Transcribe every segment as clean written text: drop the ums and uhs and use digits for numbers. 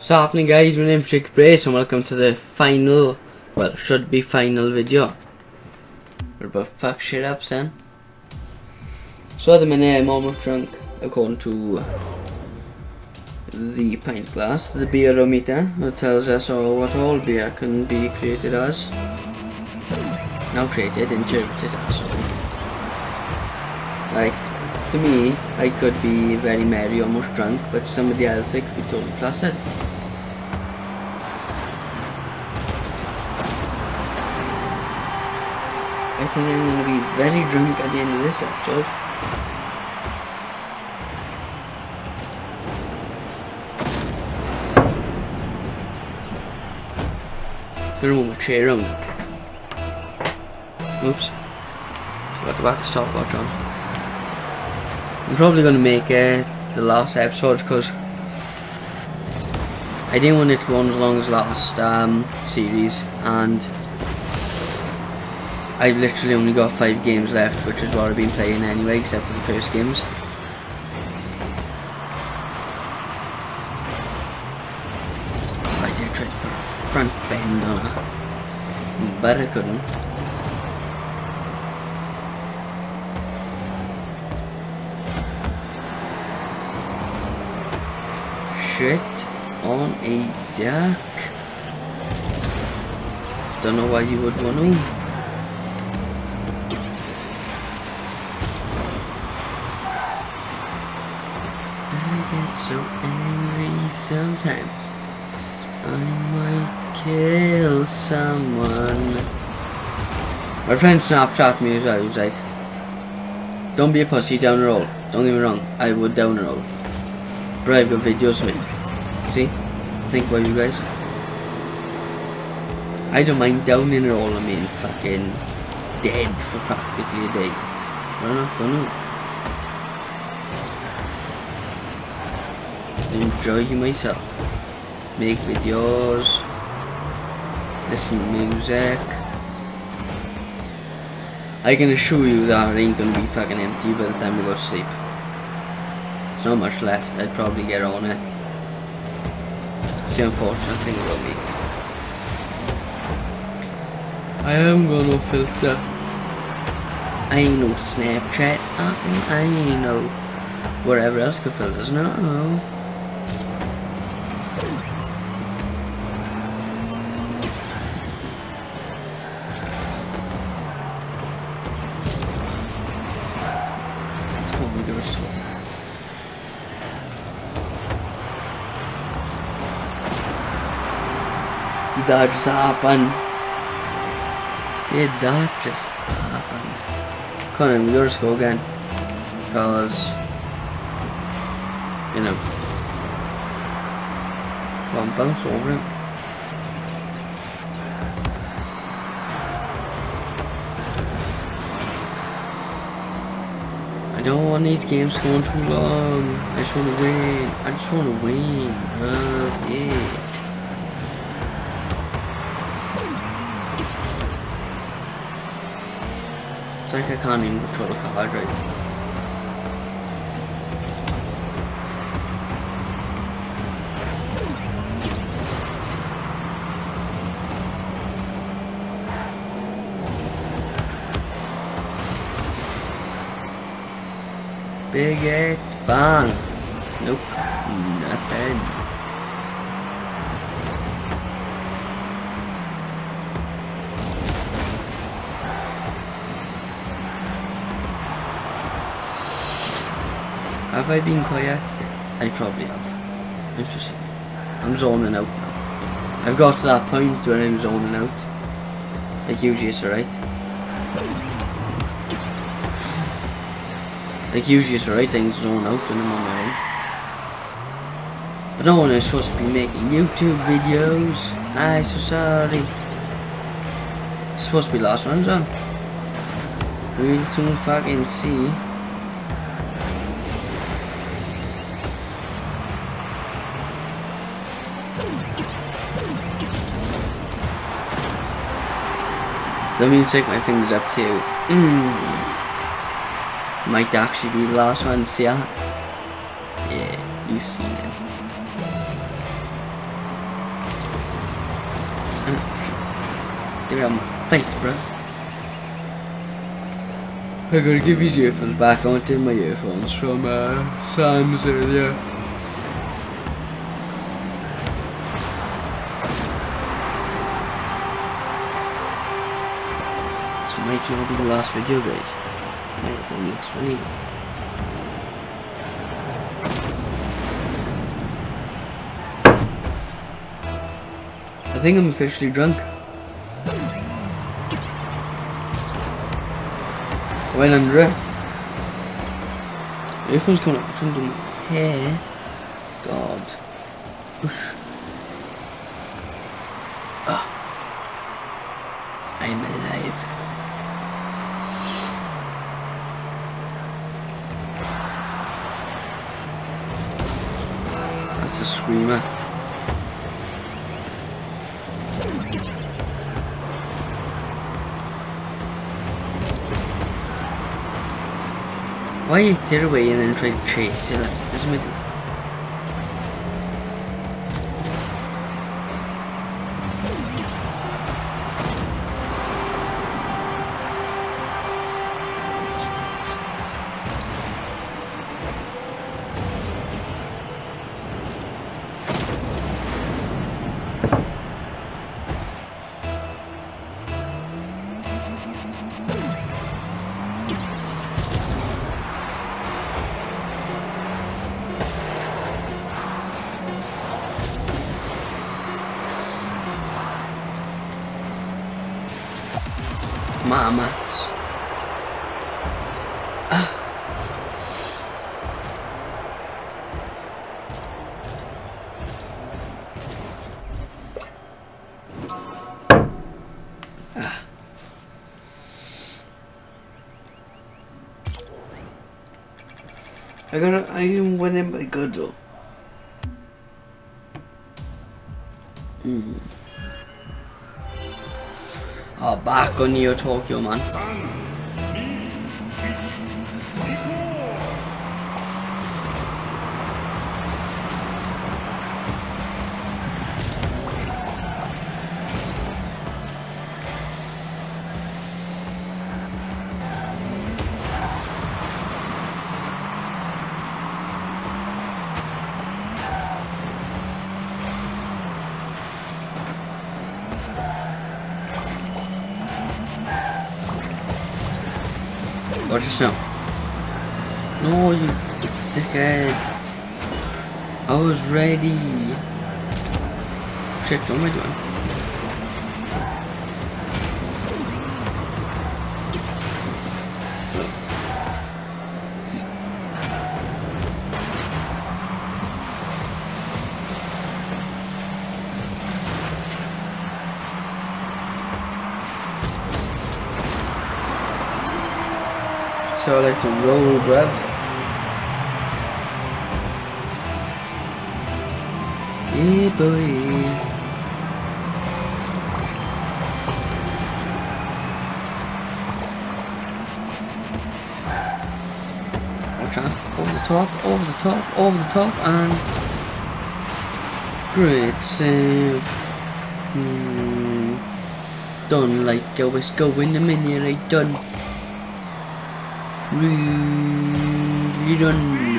What's happening, guys? My name's Jakey and welcome to the final, well, should be final video. We're about to fuck shit up, son. So at the minute I'm almost drunk, according to the pint glass, the beerometer, that tells us what all beer can be created as. Not created, interpreted as. Like, to me, I could be very merry, almost drunk, but somebody else I could be totally flaccid. I think I'm going to be very drunk at the end of this episode. Gonna move my chair around. Oops. Got the back stopwatch on. I'm probably going to make the last episode because I didn't want it to go on as long as the last series, and I've literally only got 5 games left, which is what I've been playing anyway, except for the first games. I did try to put a front bend on it, but I couldn't. Shit on a duck. Don't know why you would want to. I get so angry sometimes. I might kill someone. My friend Snapchat me as well. He was like, "Don't be a pussy, down the roll." Don't get me wrong, I would down the roll. But I've got videos of it. See? Think about you guys. I don't mind downing the roll. I mean, fucking dead for practically a day. But I'm not gonna. Enjoy myself, make videos, listen to music. I can assure you that it ain't gonna be fucking empty by the time we go to sleep. There's not much left. I'd probably get on it. It's the unfortunate thing about me. I am gonna filter. I ain't no Snapchat. I ain't no whatever else could filters. No. Did that just happen? Did that just happen? Come on, we gotta just go again. Because, you know, go on, bounce over it. I don't want these games going too long. I just want to win. I just want to win. Yeah. It's like I can't even control the car right. Big it, bang. Nope, nothing. Have I been quiet? I probably have. I'm zoning out now. I've got to that point where I'm zoning out. Like usually it's alright. Like usually it's alright, I can zone out when I'm on my own. But no one is supposed to be making YouTube videos. I'm so sorry. It's supposed to be last one's on. We'll soon fucking see. Don't mean to stick my fingers up too. Might actually be the last one, see ya? Yeah, you seen it. Get out of my face, bro. I gotta give these earphones back. I wanted my earphones from Sam's earlier. This might not be the last video, guys. Might be next funny. I think I'm officially drunk. I went under it. Earphones coming up under my hair. God. Whoosh. Oh. I'm alive. That's a screamer. Why you tear away and then try to chase you? Like, it doesn't make maths. I am winning by good though. Oh, back on Neo Tokyo, man. Watch yourself. No, you dickhead. I was ready. Shit, what am I doing? So I like to roll, bruv. Yeah, boy. Watch out. Over the top, over the top, over the top, and great save. Done like I was going a minute, right? Done. Really done.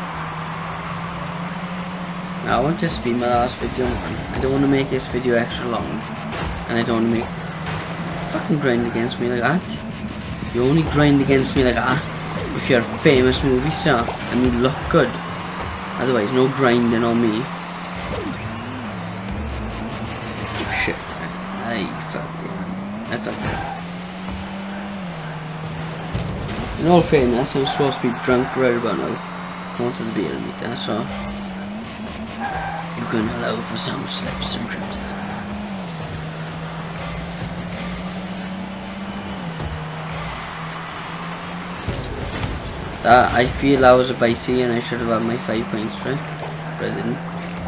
Now, I want this to be my last video. I don't want to make this video extra long, and I don't want to make fucking grind against me like that. You only grind against me like that if you're a famous movie star and you look good. Otherwise, no grinding on me. Shit, I fucked it. I fucked it. In all fairness, I'm supposed to be drunk right about now. Going to the beer meter, so you're going to allow for some slips and trips. I feel I was a bicey and I should have had my 5 points for it, but I didn't.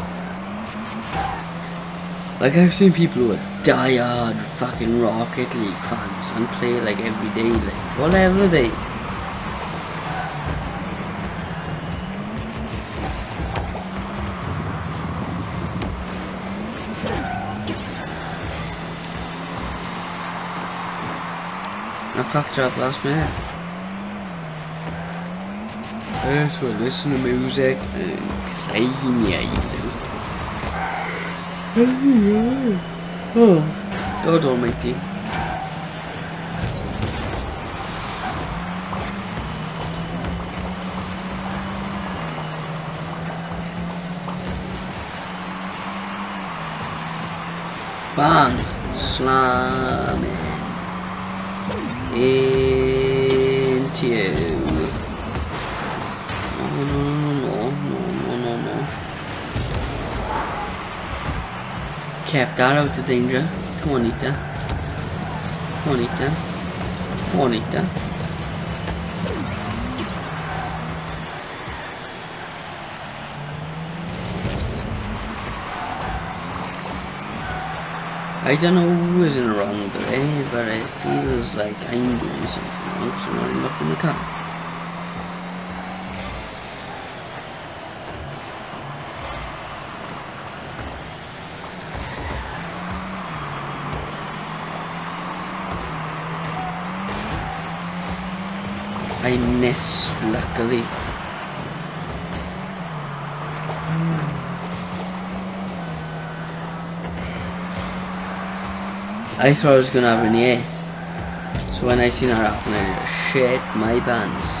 Like, I've seen people who are die-hard fucking Rocket League fans and play like every day, like, what level are they? I fucked up last minute. I just want to listen to music and play music. Oh, God almighty. Bang! Slam it into you. No. Kept that out of danger. Come on, Nita. Come on, Nita. Come on, Nita. I don't know who is in the wrong today, but it feels like I'm doing something wrong, so I'm not in the car. I missed, luckily. I thought I was gonna have an A. So when I seen that happen, I just shit my pants.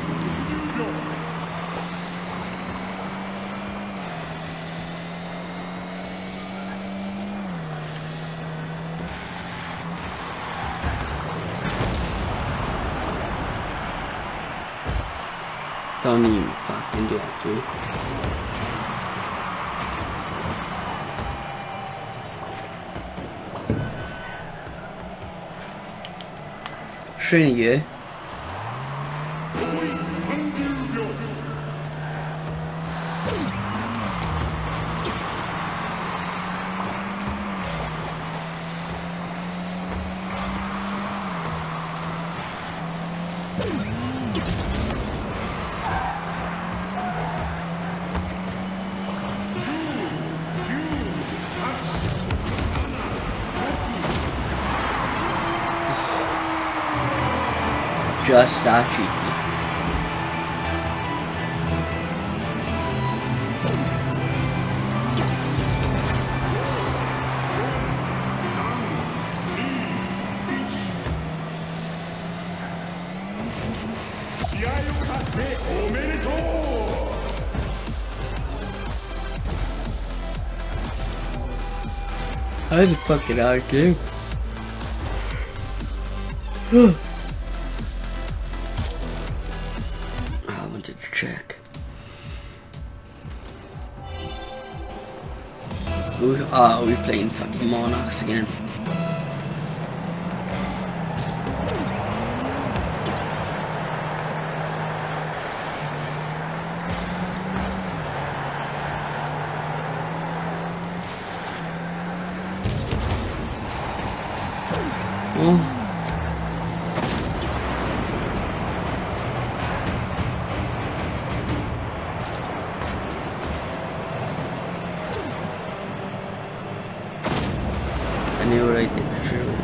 Don't even fucking do it to me. Shiny, just that cheeky. How the fuck did I do? I wanted to check. Oh, we're playing fucking Monarchs again. Oh. I knew what I did, surely.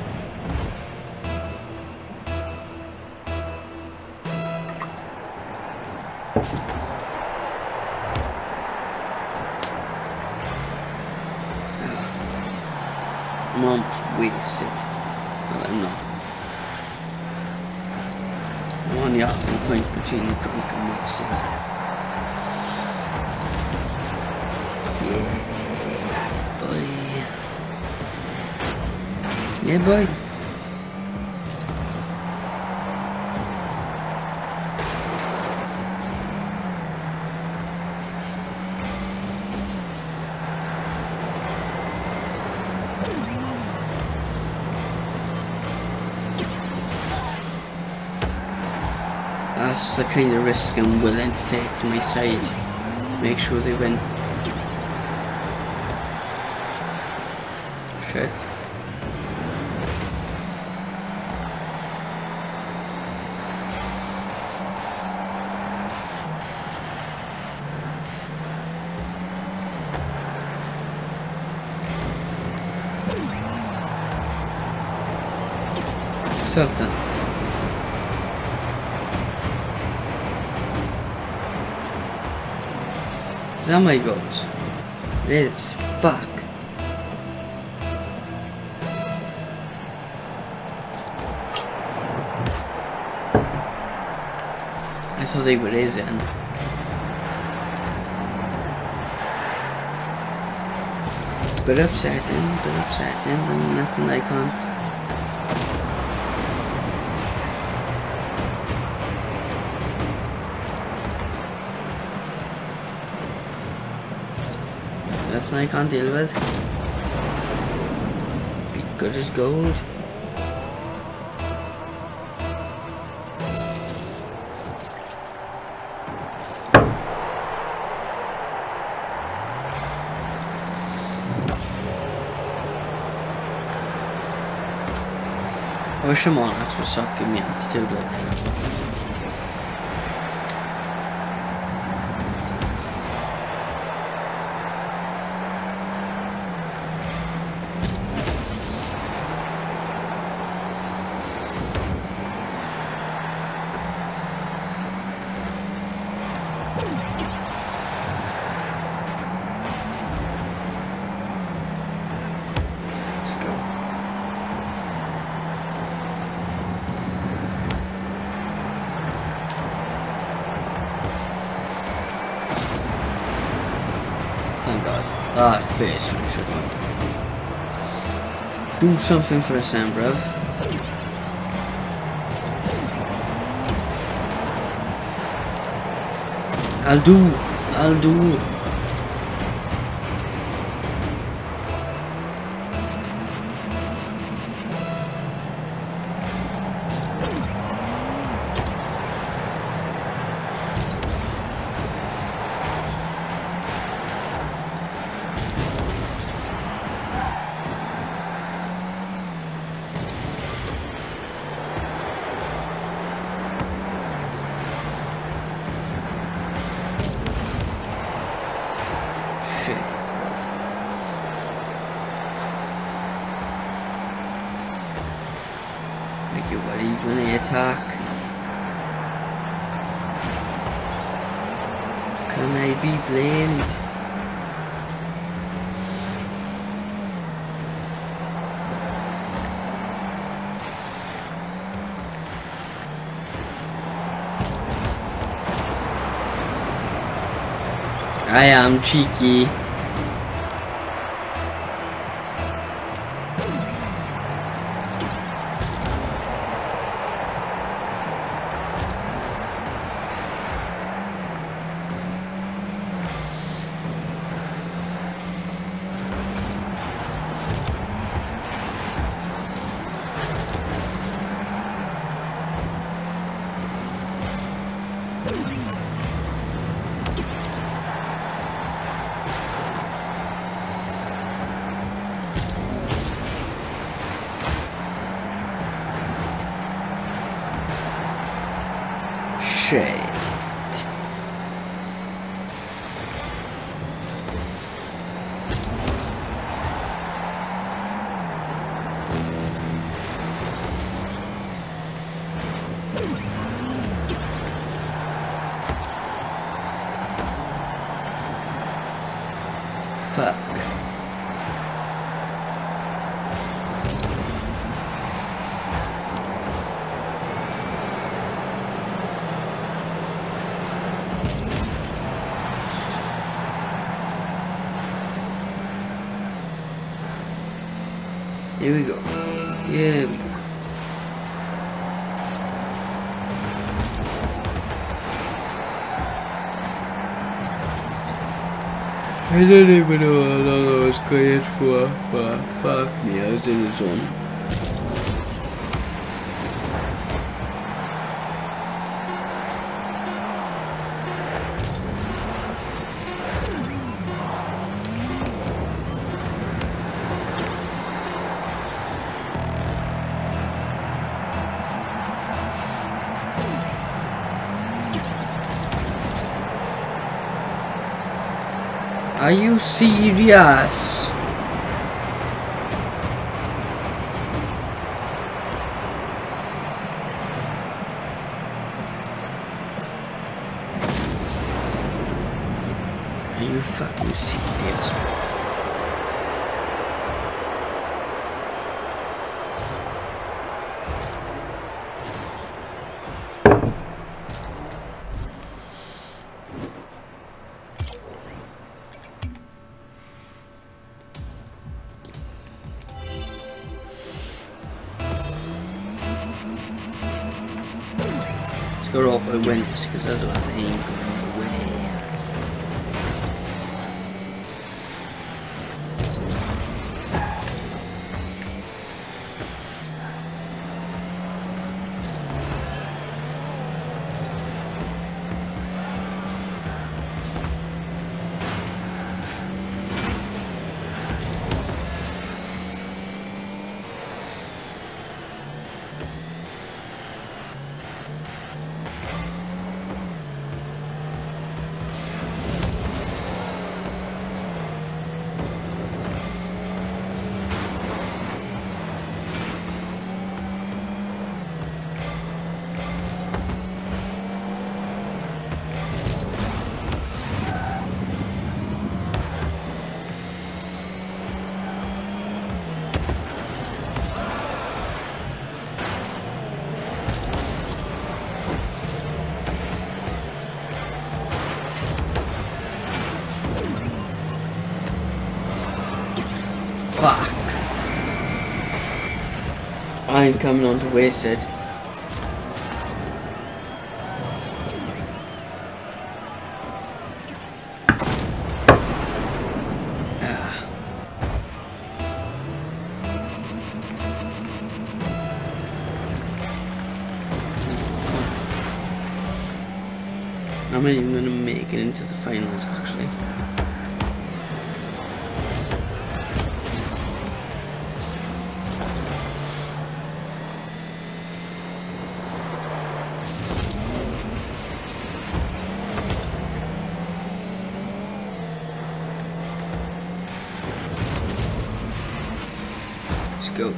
I'm almost wasted. Well, I'm not. I'm on the halfway point between drunk and wasted. Yeah, boy. Yeah, boy. That's the kind of risk I'm willing to take for my side. Make sure they win. Shit. Sultan. that my goals? It is. Fuck. I thought they were his end. Bit upsetting, but nothing I can't. Nothing I can't deal with. Be good as gold. I wish the monarchs would stop giving me altitude, like. Ah, face, we should have. Do something for a Sam, bruv. I'll do. Make you ready when they attack. Can I be blamed? I am cheeky. Shit. Fuck. Here we go. Yeah. I don't even know how long I was quiet for, but fuck me, I was in the zone. Are you serious? Are you You fucking serious? Let's go up by windows because otherwise I ain't going away. Fuck. I'm coming on to waste it. I'm not even gonna make it into the finals actually. Let's go.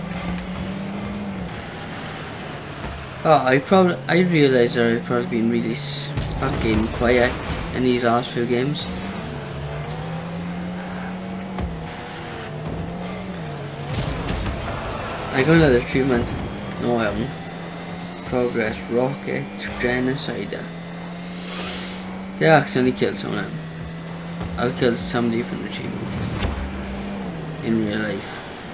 Oh, I realised that I've probably been really fucking quiet in these last few games. I got another achievement. No, I haven't. Progress rocket genocider. They accidentally killed someone. I'll kill somebody from the achievement in real life.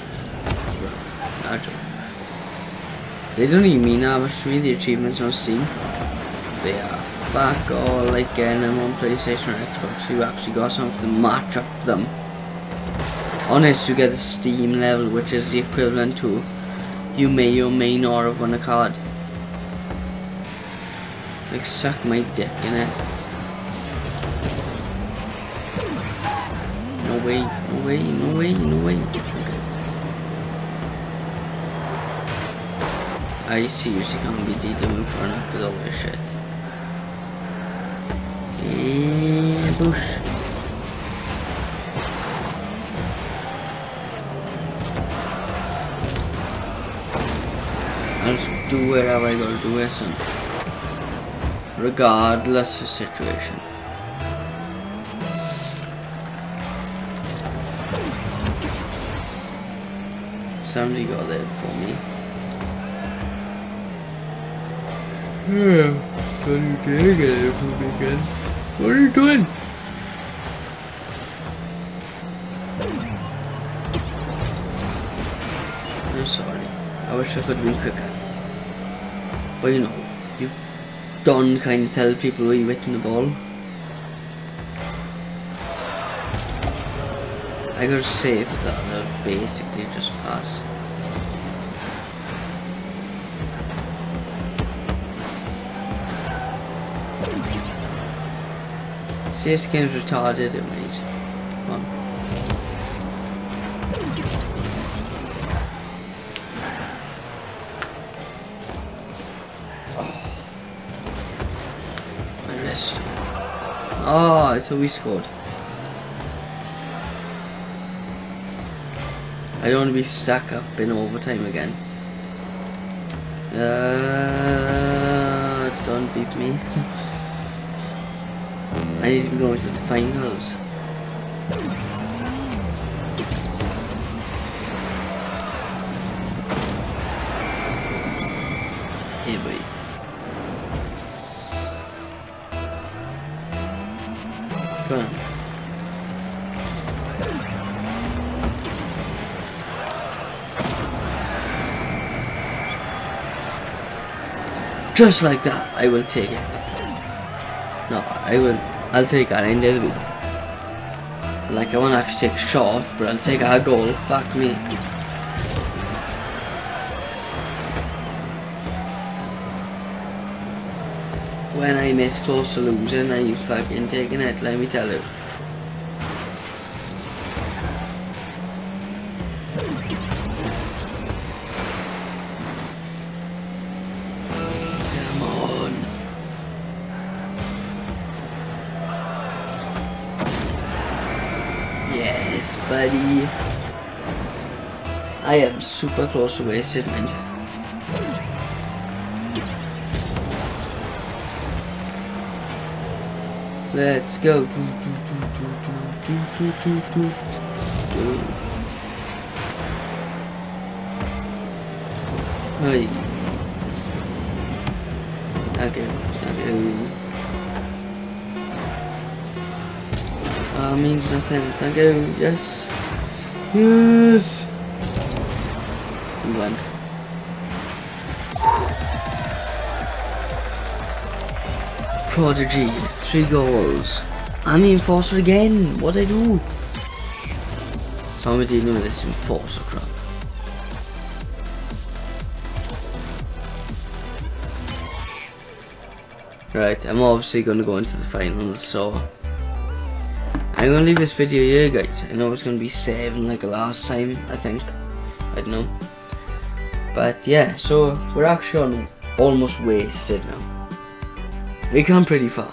They don't even mean that much to me, the achievements on Steam. They are fuck all like getting them on PlayStation or Xbox. You actually got something to match up them. Honest, you get the Steam level, which is the equivalent to you may or may not have won a card. Like, suck my dick, innit? No way, no way, no way, no way. I seriously can't be dealing with fun up with all this shit. Yeah, bush. I'll just do whatever I gotta do, listen. Regardless of situation. Somebody got there for me. Yeah, but you did get it for me again. What are you doing? I'm sorry. I wish I could have been quicker. But you know, you don't kind of tell people where you're hitting the ball. I got saved that, I'll basically just pass. See, this game's retarded, it mate. Come on. Oh. My wrist. Oh, I thought we scored. I don't want to be stuck up in overtime again. Don't beat me. I need to be going to the finals. Hey boy. Come on. Just like that, I will take it. No, I'll take that any day of the week. Like, I won't actually take a shot, but I'll take a goal, fuck me. When I'm this close to losing, I'm fucking taking it, let me tell you. Yes, buddy. I am super close to wasted, mind you. Let's go. Hey. Okay. Means nothing. Thank you. Yes. Yes. England. Prodigy. 3 goals. I'm enforcer again. What I do? So I'm dealing with this enforcer crap. Right. I'm obviously going to go into the finals. So I'm gonna leave this video here, guys. I know it's gonna be 7 like the last time, I think. I don't know. But yeah, so we're actually on almost wasted now. We come pretty far.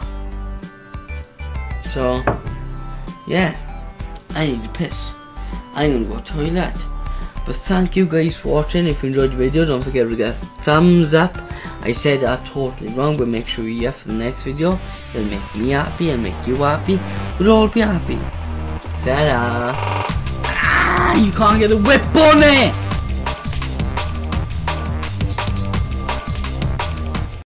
So yeah, I need to piss. I'm gonna go toilet. But thank you guys for watching. If you enjoyed the video, don't forget to give a thumbs up. I said that totally wrong, but make sure you're here for the next video. It'll make me happy, it'll make you happy. We'll all be happy. Ta-da! Ah, you can't get the whip on it!